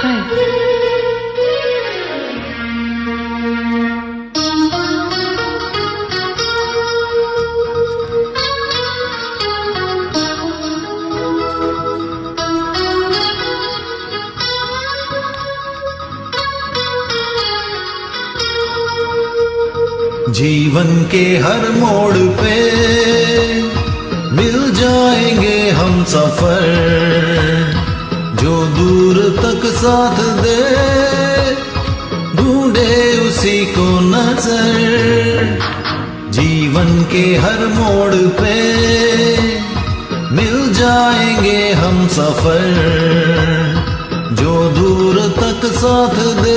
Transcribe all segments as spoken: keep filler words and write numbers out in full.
जीवन के हर मोड़ पे मिल जाएंगे हम सफर, जो दूर तक साथ दे ढूंढे उसी को नजर। जीवन के हर मोड़ पे मिल जाएंगे हम सफर, जो दूर तक साथ दे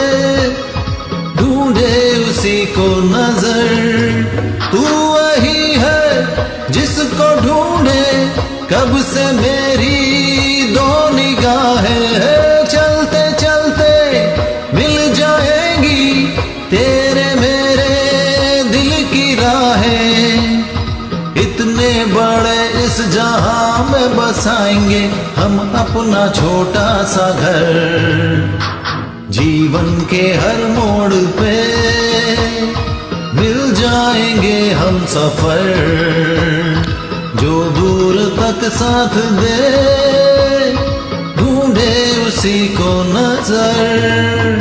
ढूंढे उसी को नजर। तू वही है जिसको ढूंढे कब से मेरी दो निगाहें हैं। चलते चलते मिल जाएंगी तेरे मेरे दिल की राहें, इतने बड़े इस जहां में बसाएंगे हम अपना छोटा सा घर। जीवन के हर मोड़ पे मिल जाएंगे हम सफर, जो दूर तक साथ दे ढूंढे उसी को नजर।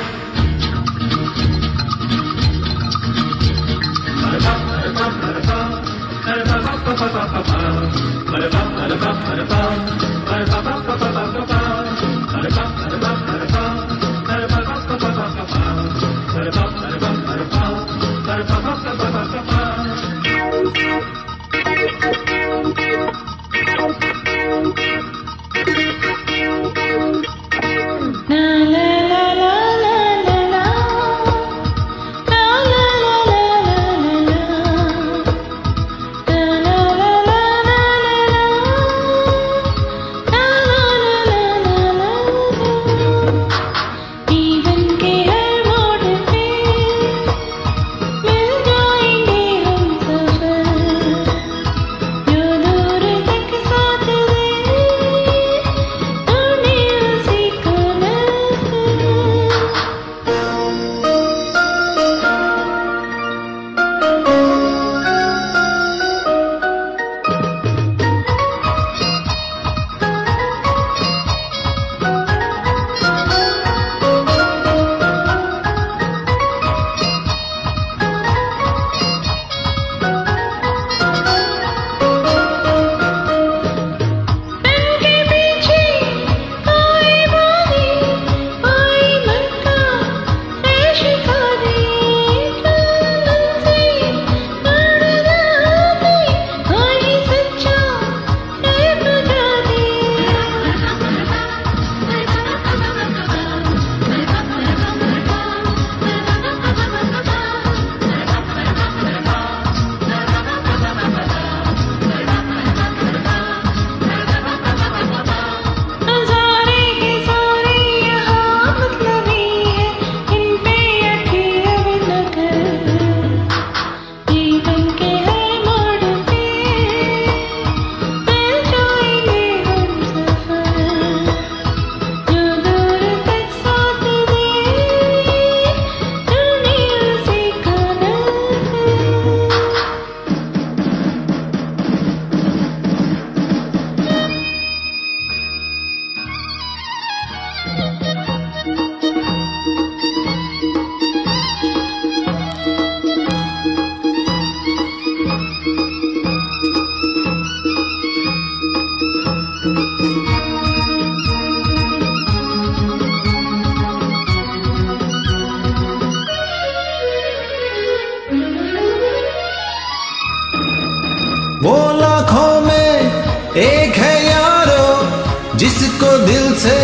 वो लाखों में एक है यारो, जिसको दिल से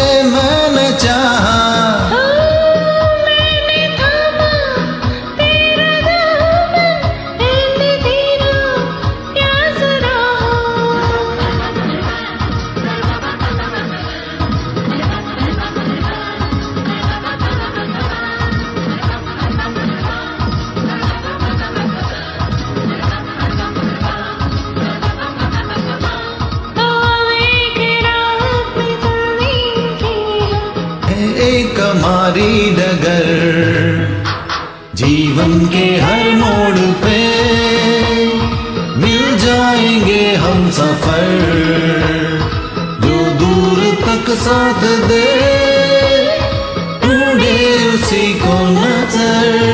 मैंने चाहा। एक हमारी डगर। जीवन के हर मोड़ पे मिल जाएंगे हम सफर, जो दूर तक साथ दे ढूंढे उसी को नजर।